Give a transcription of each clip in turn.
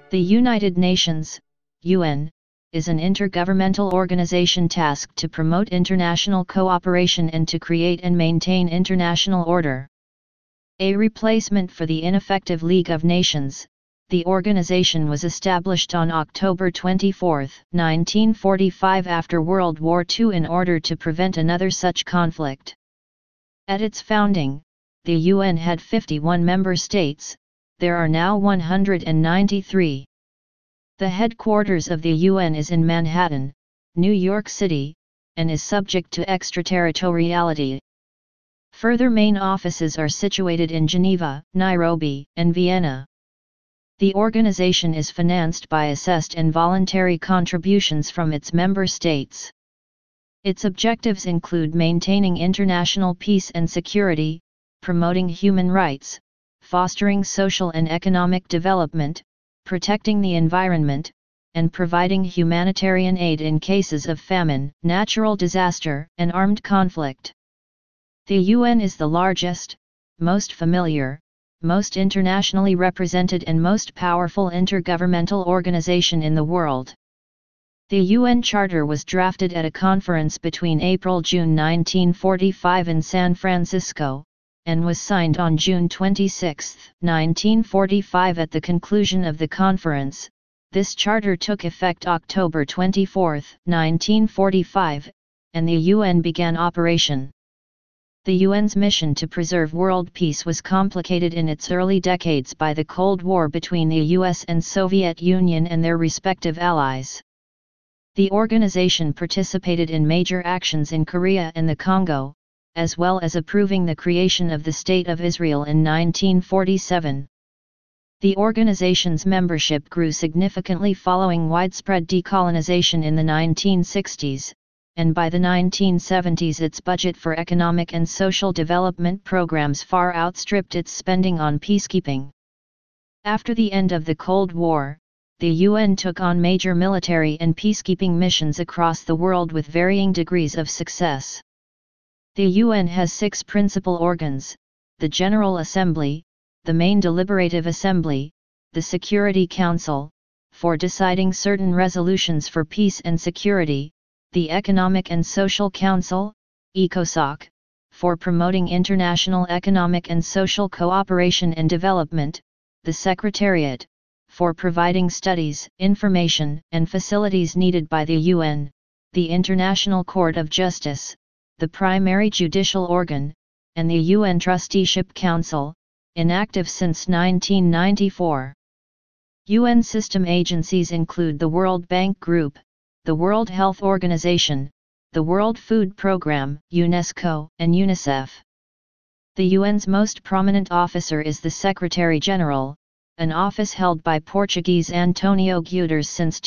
The United Nations, UN, is an intergovernmental organization tasked to promote international cooperation and to create and maintain international order. A replacement for the ineffective League of Nations, the organization was established on October 24, 1945 after World War II in order to prevent another such conflict. At its founding, the UN had 51 member states. There are now 193. The headquarters of the UN is in Manhattan, New York City, and is subject to extraterritoriality. Further main offices are situated in Geneva, Nairobi, and Vienna. The organization is financed by assessed and voluntary contributions from its member states. Its objectives include maintaining international peace and security, promoting human rights, fostering social and economic development, protecting the environment, and providing humanitarian aid in cases of famine, natural disaster, and armed conflict. The UN is the largest, most familiar, most internationally represented and most powerful intergovernmental organization in the world. The UN Charter was drafted at a conference between April-June 1945 in San Francisco, and was signed on June 26, 1945 at the conclusion of the conference. This charter took effect October 24, 1945, and the UN began operation. The UN's mission to preserve world peace was complicated in its early decades by the Cold War between the US and Soviet Union and their respective allies. The organization participated in major actions in Korea and the Congo, as well as approving the creation of the State of Israel in 1947. The organization's membership grew significantly following widespread decolonization in the 1960s, and by the 1970s its budget for economic and social development programs far outstripped its spending on peacekeeping. After the end of the Cold War, the UN took on major military and peacekeeping missions across the world with varying degrees of success. The UN has 6 principal organs: the General Assembly, the main deliberative assembly, the Security Council, for deciding certain resolutions for peace and security, the Economic and Social Council, ECOSOC, for promoting international economic and social cooperation and development, the Secretariat, for providing studies, information, and facilities needed by the UN, the International Court of Justice, the primary judicial organ, and the UN Trusteeship Council, inactive since 1994. UN system agencies include the World Bank Group, the World Health Organization, the World Food Programme, UNESCO, and UNICEF. The UN's most prominent officer is the Secretary-General, an office held by Portuguese Antonio Guterres since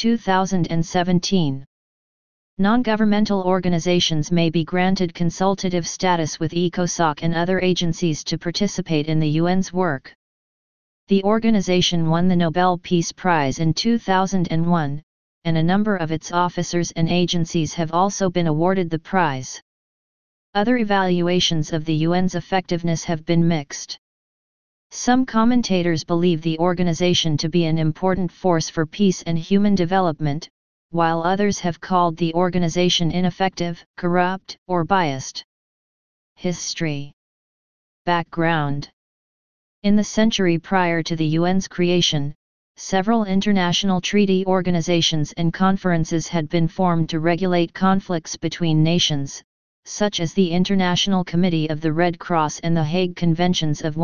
2017. Non-governmental organizations may be granted consultative status with ECOSOC and other agencies to participate in the UN's work. The organization won the Nobel Peace Prize in 2001, and a number of its officers and agencies have also been awarded the prize. Other evaluations of the UN's effectiveness have been mixed. Some commentators believe the organization to be an important force for peace and human development, while others have called the organization ineffective, corrupt, or biased. History. Background. In the century prior to the UN's creation, several international treaty organizations and conferences had been formed to regulate conflicts between nations, such as the International Committee of the Red Cross and the Hague Conventions of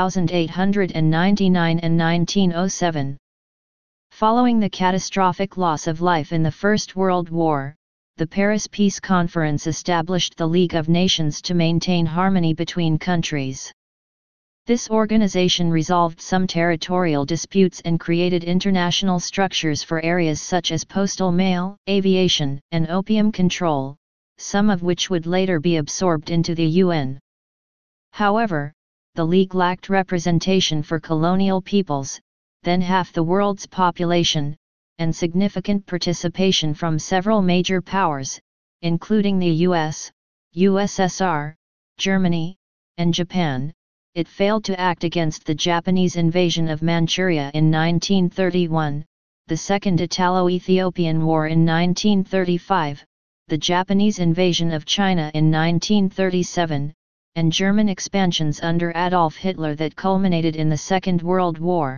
1899 and 1907. Following the catastrophic loss of life in the First World War, the Paris Peace Conference established the League of Nations to maintain harmony between countries. This organization resolved some territorial disputes and created international structures for areas such as postal mail, aviation, and opium control, some of which would later be absorbed into the UN. However, the League lacked representation for colonial peoples, then half the world's population, and significant participation from several major powers, including the US, USSR, Germany, and Japan. It failed to act against the Japanese invasion of Manchuria in 1931, the Second Italo-Ethiopian War in 1935, the Japanese invasion of China in 1937, and German expansions under Adolf Hitler that culminated in the Second World War.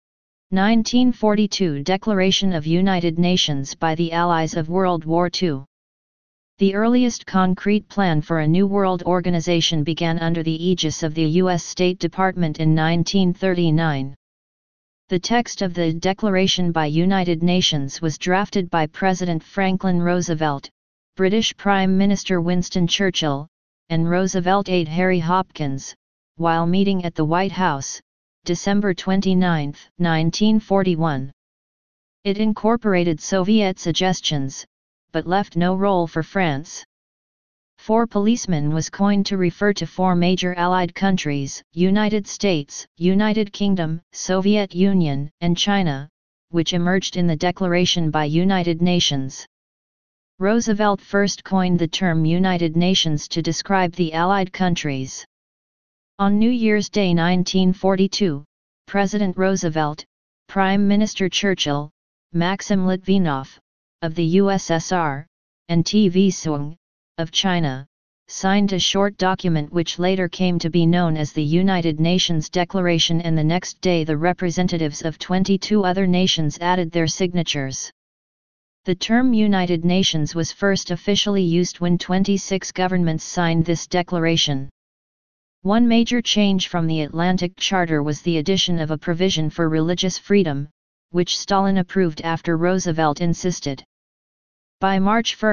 1942 Declaration of United Nations by the Allies of World War II. The earliest concrete plan for a new world organization began under the aegis of the U.S. State Department in 1939. The text of the Declaration by United Nations was drafted by President Franklin Roosevelt, British Prime Minister Winston Churchill, and Roosevelt aide Harry Hopkins, while meeting at the White House, December 29, 1941. It incorporated Soviet suggestions, but left no role for France. Four policemen was coined to refer to four major Allied countries, United States, United Kingdom, Soviet Union, and China, which emerged in the Declaration by United Nations. Roosevelt first coined the term United Nations to describe the Allied countries. On New Year's Day 1942, President Roosevelt, Prime Minister Churchill, Maxim Litvinov, of the USSR, and T.V. Soong, of China, signed a short document which later came to be known as the United Nations Declaration, and the next day the representatives of 22 other nations added their signatures. The term United Nations was first officially used when 26 governments signed this declaration. One major change from the Atlantic Charter was the addition of a provision for religious freedom, which Stalin approved after Roosevelt insisted. By March 1,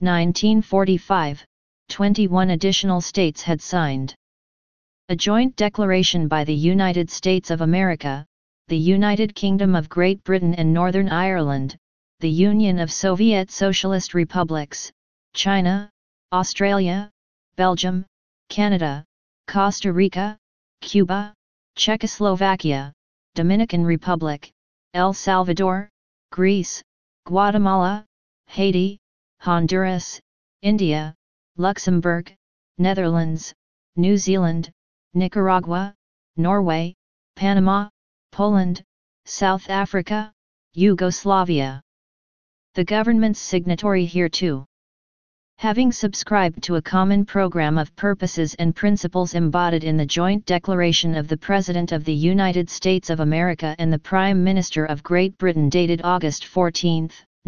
1945, 21 additional states had signed. A joint declaration by the United States of America, the United Kingdom of Great Britain and Northern Ireland, the Union of Soviet Socialist Republics, China, Australia, Belgium, Canada, Costa Rica, Cuba, Czechoslovakia, Dominican Republic, El Salvador, Greece, Guatemala, Haiti, Honduras, India, Luxembourg, Netherlands, New Zealand, Nicaragua, Norway, Panama, Poland, South Africa, Yugoslavia. The governments signatory hereto, having subscribed to a common program of purposes and principles embodied in the joint declaration of the President of the United States of America and the Prime Minister of Great Britain dated August 14,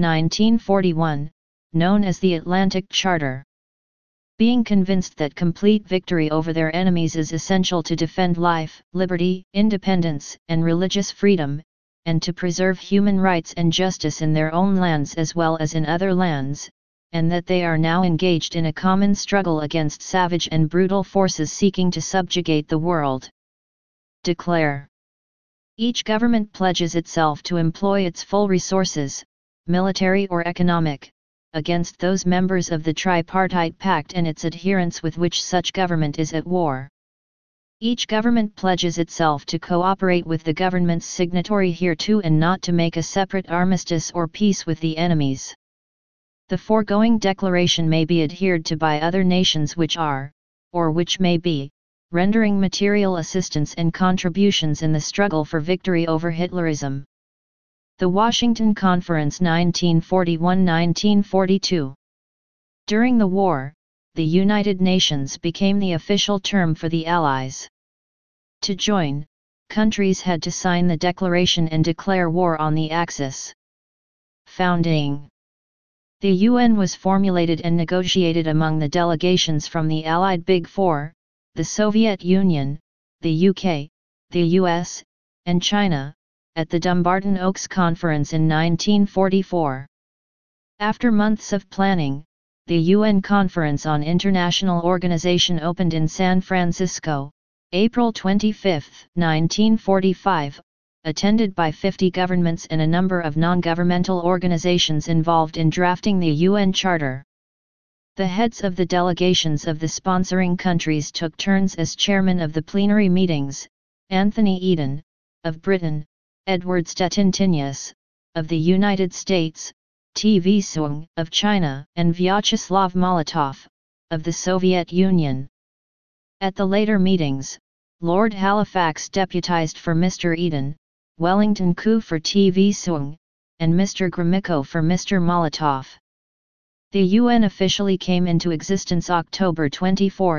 1941, known as the Atlantic Charter. Being convinced that complete victory over their enemies is essential to defend life, liberty, independence, and religious freedom, and to preserve human rights and justice in their own lands as well as in other lands, and that they are now engaged in a common struggle against savage and brutal forces seeking to subjugate the world. Declare. Each government pledges itself to employ its full resources, military or economic, against those members of the Tripartite Pact and its adherents with which such government is at war. Each government pledges itself to cooperate with the governments signatory hereto and not to make a separate armistice or peace with the enemies. The foregoing declaration may be adhered to by other nations which are, or which may be, rendering material assistance and contributions in the struggle for victory over Hitlerism. The Washington Conference 1941–1942. During the war, the United Nations became the official term for the Allies. To join, countries had to sign the declaration and declare war on the Axis. Founding. The UN was formulated and negotiated among the delegations from the Allied Big Four, the Soviet Union, the UK, the US, and China, at the Dumbarton Oaks Conference in 1944. After months of planning, the UN Conference on International Organization opened in San Francisco, April 25, 1945, attended by 50 governments and a number of non-governmental organizations involved in drafting the UN Charter. The heads of the delegations of the sponsoring countries took turns as chairman of the plenary meetings: Anthony Eden, of Britain; Edward Stettintinius, of the United States; T.V. Soong, of China; and Vyacheslav Molotov, of the Soviet Union. At the later meetings, Lord Halifax deputized for Mr. Eden, Wellington Koo for T.V. Soong, and Mr. Gromyko for Mr. Molotov. The UN officially came into existence October 24,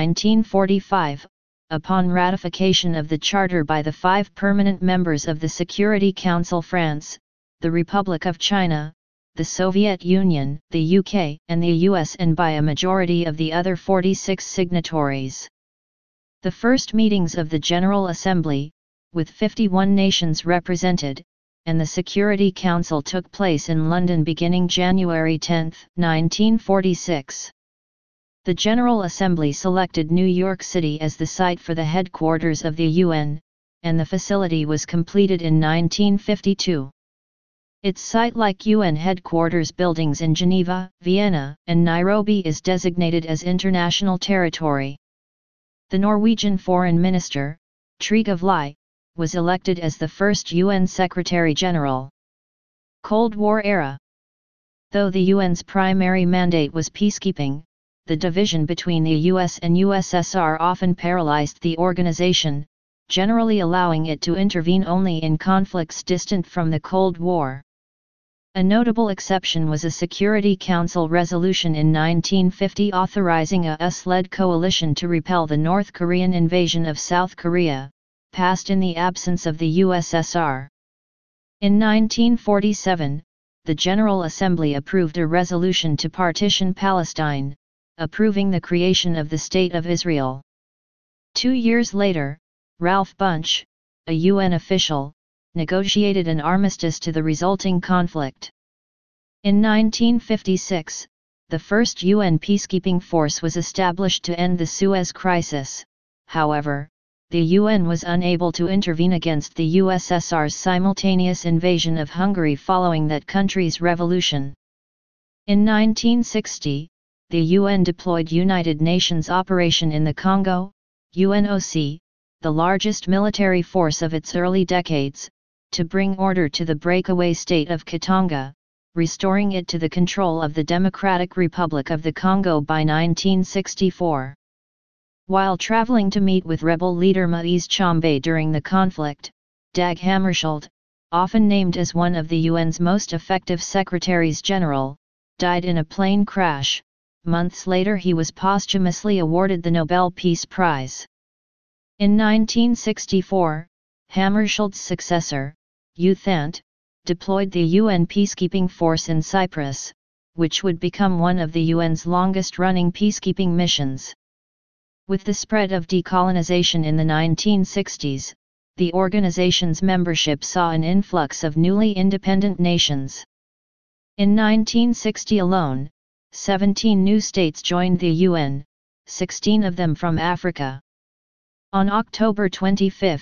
1945, upon ratification of the Charter by the 5 permanent members of the Security Council: France, the Republic of China, the Soviet Union, the UK, and the US, and by a majority of the other 46 signatories. The first meetings of the General Assembly, with 51 nations represented, and the Security Council took place in London beginning January 10, 1946. The General Assembly selected New York City as the site for the headquarters of the UN, and the facility was completed in 1952. Its site, like UN headquarters buildings in Geneva, Vienna, and Nairobi, is designated as international territory. The Norwegian Foreign Minister, Trygve Lie, was elected as the first UN Secretary-General. Cold War era. Though the UN's primary mandate was peacekeeping, the division between the US and USSR often paralyzed the organization, generally allowing it to intervene only in conflicts distant from the Cold War. A notable exception was a Security Council resolution in 1950 authorizing a US-led coalition to repel the North Korean invasion of South Korea, passed in the absence of the USSR. In 1947, the General Assembly approved a resolution to partition Palestine, approving the creation of the State of Israel. 2 years later, Ralph Bunche, a UN official, negotiated an armistice to the resulting conflict. In 1956, the first UN peacekeeping force was established to end the Suez Crisis. However, the UN was unable to intervene against the USSR's simultaneous invasion of Hungary following that country's revolution. In 1960, the UN deployed United Nations Operation in the Congo, UNOC, the largest military force of its early decades, to bring order to the breakaway state of Katanga, restoring it to the control of the Democratic Republic of the Congo by 1964. While traveling to meet with rebel leader Moise Tshombe during the conflict, Dag Hammarskjöld, often named as one of the UN's most effective secretaries-general, died in a plane crash. Months later he was posthumously awarded the Nobel Peace Prize. In 1964, Hammarskjöld's successor, U Thant, deployed the UN peacekeeping force in Cyprus, which would become one of the UN's longest-running peacekeeping missions. With the spread of decolonization in the 1960s, the organization's membership saw an influx of newly independent nations. In 1960 alone, 17 new states joined the UN, 16 of them from Africa. On October 25,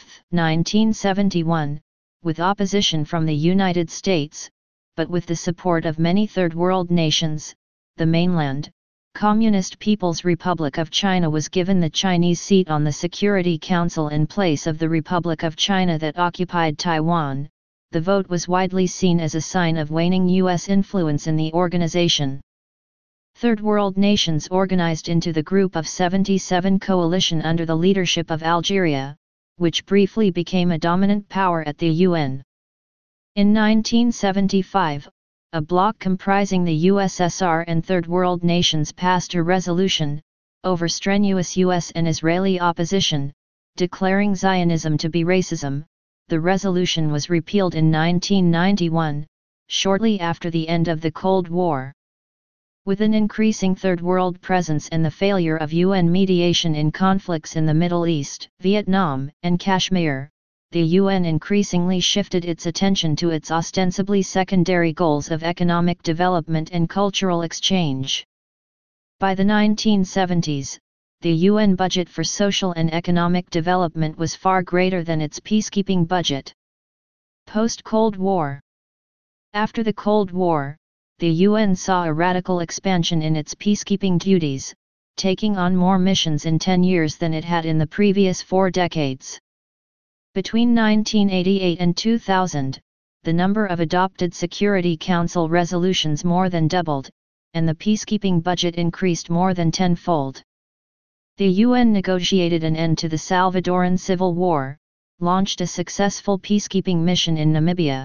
1971, with opposition from the United States, but with the support of many Third World nations, the mainland, Communist People's Republic of China was given the Chinese seat on the Security Council in place of the Republic of China that occupied Taiwan. The vote was widely seen as a sign of waning U.S. influence in the organization. Third World nations organized into the Group of 77 coalition under the leadership of Algeria, which briefly became a dominant power at the UN. In 1975, a bloc comprising the USSR and Third World nations passed a resolution, over strenuous US and Israeli opposition, declaring Zionism to be racism. The resolution was repealed in 1991, shortly after the end of the Cold War. With an increasing Third World presence and the failure of UN mediation in conflicts in the Middle East, Vietnam, and Kashmir, the UN increasingly shifted its attention to its ostensibly secondary goals of economic development and cultural exchange. By the 1970s, the UN budget for social and economic development was far greater than its peacekeeping budget. Post-Cold War. After the Cold War, the UN saw a radical expansion in its peacekeeping duties, taking on more missions in 10 years than it had in the previous 4 decades. Between 1988 and 2000, the number of adopted Security Council resolutions more than doubled, and the peacekeeping budget increased more than tenfold. The UN negotiated an end to the Salvadoran Civil War, launched a successful peacekeeping mission in Namibia,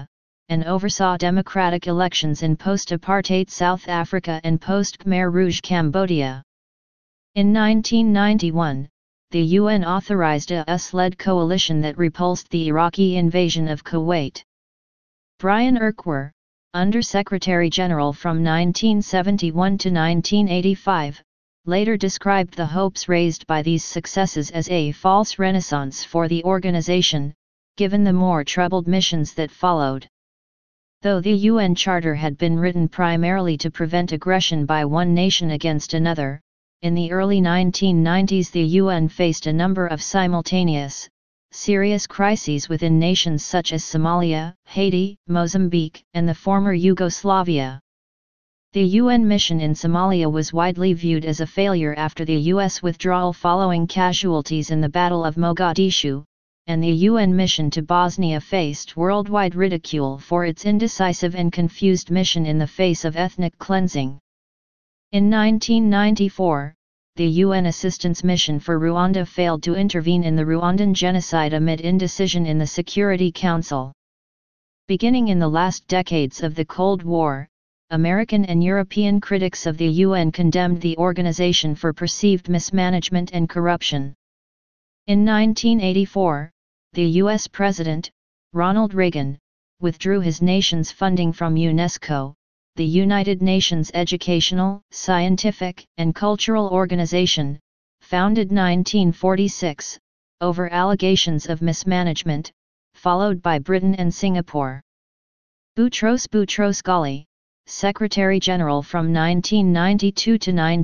and oversaw democratic elections in post-apartheid South Africa and post-Khmer Rouge Cambodia. In 1991, the UN authorized a US-led coalition that repulsed the Iraqi invasion of Kuwait. Brian Urquhart, Under-Secretary General from 1971 to 1985, later described the hopes raised by these successes as a false renaissance for the organization, given the more troubled missions that followed. Though the UN Charter had been written primarily to prevent aggression by one nation against another, in the early 1990s the UN faced a number of simultaneous, serious crises within nations such as Somalia, Haiti, Mozambique, and the former Yugoslavia. The UN mission in Somalia was widely viewed as a failure after the US withdrawal following casualties in the Battle of Mogadishu, and the UN mission to Bosnia faced worldwide ridicule for its indecisive and confused mission in the face of ethnic cleansing. In 1994, the UN assistance mission for Rwanda failed to intervene in the Rwandan genocide amid indecision in the Security Council. Beginning in the last decades of the Cold War, American and European critics of the UN condemned the organization for perceived mismanagement and corruption. In 1984, the U.S. President, Ronald Reagan, withdrew his nation's funding from UNESCO, the United Nations Educational, Scientific, and Cultural Organization, founded 1946, over allegations of mismanagement, followed by Britain and Singapore. Boutros Boutros-Ghali, Secretary General from 1992 to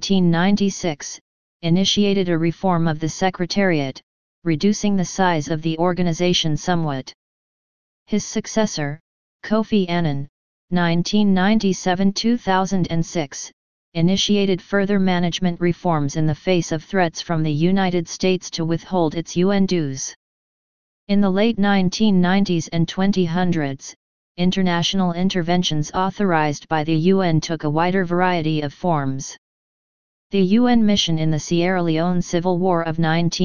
1996, initiated a reform of the Secretariat, reducing the size of the organization somewhat. His successor, Kofi Annan, 1997–2006, initiated further management reforms in the face of threats from the United States to withhold its UN dues. In the late 1990s and 2000s, international interventions authorized by the UN took a wider variety of forms. The UN mission in the Sierra Leone Civil War of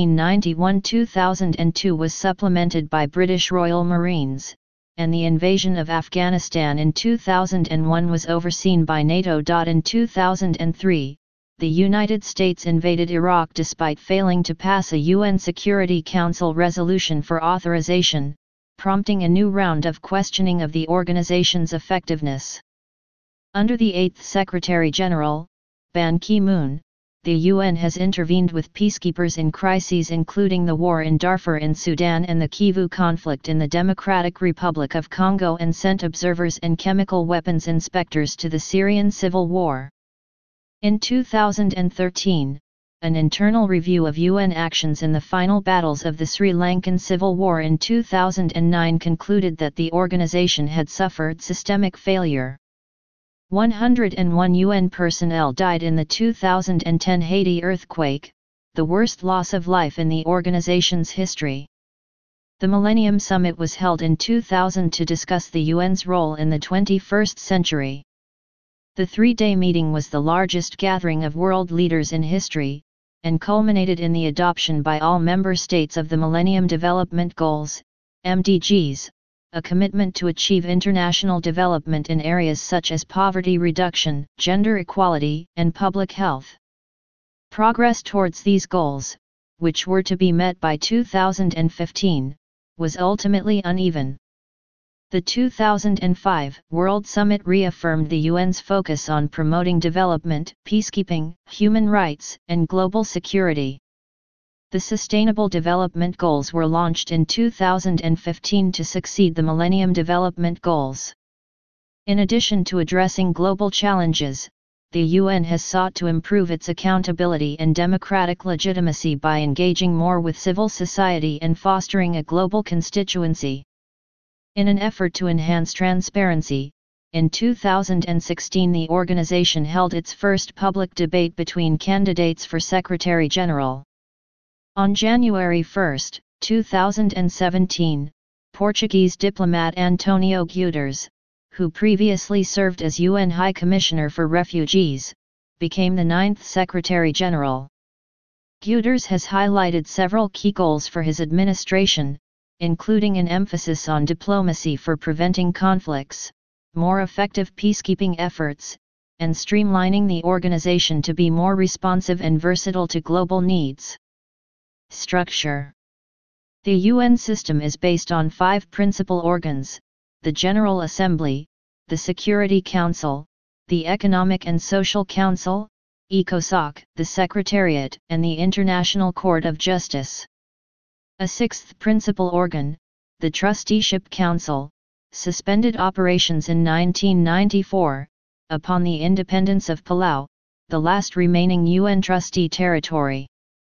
1991–2002 was supplemented by British Royal Marines, and the invasion of Afghanistan in 2001 was overseen by NATO. In 2003, the United States invaded Iraq despite failing to pass a UN Security Council resolution for authorization, prompting a new round of questioning of the organization's effectiveness. Under the 8th Secretary-General, Ban Ki-moon, the UN has intervened with peacekeepers in crises including the war in Darfur in Sudan and the Kivu conflict in the Democratic Republic of Congo, and sent observers and chemical weapons inspectors to the Syrian civil war. In 2013, an internal review of UN actions in the final battles of the Sri Lankan Civil War in 2009 concluded that the organization had suffered systemic failure. 101 UN personnel died in the 2010 Haiti earthquake, the worst loss of life in the organization's history. The Millennium Summit was held in 2000 to discuss the UN's role in the 21st century. The three-day meeting was the largest gathering of world leaders in history, and culminated in the adoption by all member states of the Millennium Development Goals, MDGs, a commitment to achieve international development in areas such as poverty reduction, gender equality, and public health. Progress towards these goals, which were to be met by 2015, was ultimately uneven. The 2005 World Summit reaffirmed the UN's focus on promoting development, peacekeeping, human rights, and global security. The Sustainable Development Goals were launched in 2015 to succeed the Millennium Development Goals. In addition to addressing global challenges, the UN has sought to improve its accountability and democratic legitimacy by engaging more with civil society and fostering a global constituency. In an effort to enhance transparency, in 2016 the organization held its first public debate between candidates for Secretary General. On January 1, 2017, Portuguese diplomat António Guterres, who previously served as UN High Commissioner for Refugees, became the 9th Secretary General. Guterres has highlighted several key goals for his administration, including an emphasis on diplomacy for preventing conflicts, more effective peacekeeping efforts, and streamlining the organization to be more responsive and versatile to global needs. Structure. The UN system is based on 5 principal organs: the General Assembly, the Security Council, the Economic and Social Council, ECOSOC, the Secretariat, and the International Court of Justice. A 6th principal organ, the Trusteeship Council, suspended operations in 1994, upon the independence of Palau, the last remaining UN trustee territory.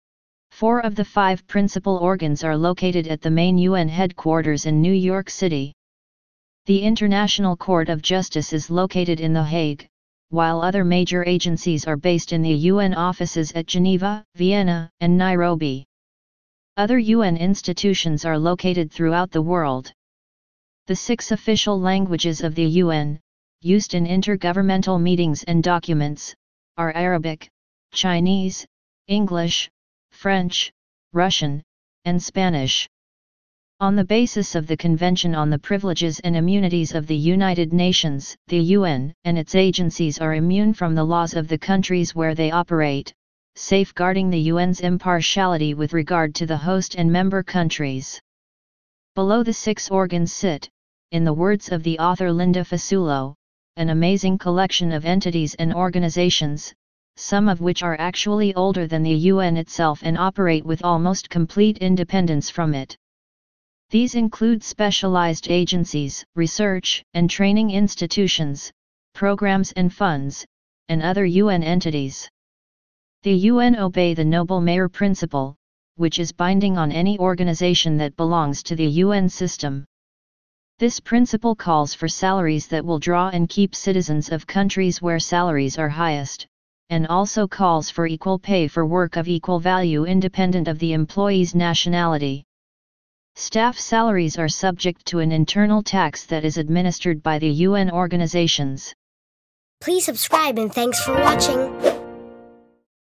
4 of the 5 principal organs are located at the main UN headquarters in New York City. The International Court of Justice is located in The Hague, while other major agencies are based in the UN offices at Geneva, Vienna, and Nairobi. Other UN institutions are located throughout the world. The 6 official languages of the UN, used in intergovernmental meetings and documents, are Arabic, Chinese, English, French, Russian, and Spanish. On the basis of the Convention on the Privileges and Immunities of the United Nations, the UN and its agencies are immune from the laws of the countries where they operate, safeguarding the UN's impartiality with regard to the host and member countries. Below the 6 organs sit, in the words of the author Linda Fasullo, an amazing collection of entities and organizations, some of which are actually older than the UN itself and operate with almost complete independence from it. These include specialized agencies, research and training institutions, programs and funds, and other UN entities. The UN obey the Noble Mayor Principle, which is binding on any organization that belongs to the UN system. This principle calls for salaries that will draw and keep citizens of countries where salaries are highest, and also calls for equal pay for work of equal value independent of the employee's nationality. Staff salaries are subject to an internal tax that is administered by the UN organizations. Please subscribe and thanks for watching.